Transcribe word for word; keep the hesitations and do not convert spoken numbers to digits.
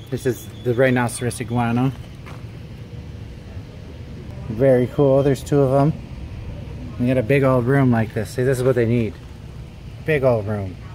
This is the Rhinoceros iguana. Very cool. There's two of them. We got a big old room like this. See, this is what they need. Big old room.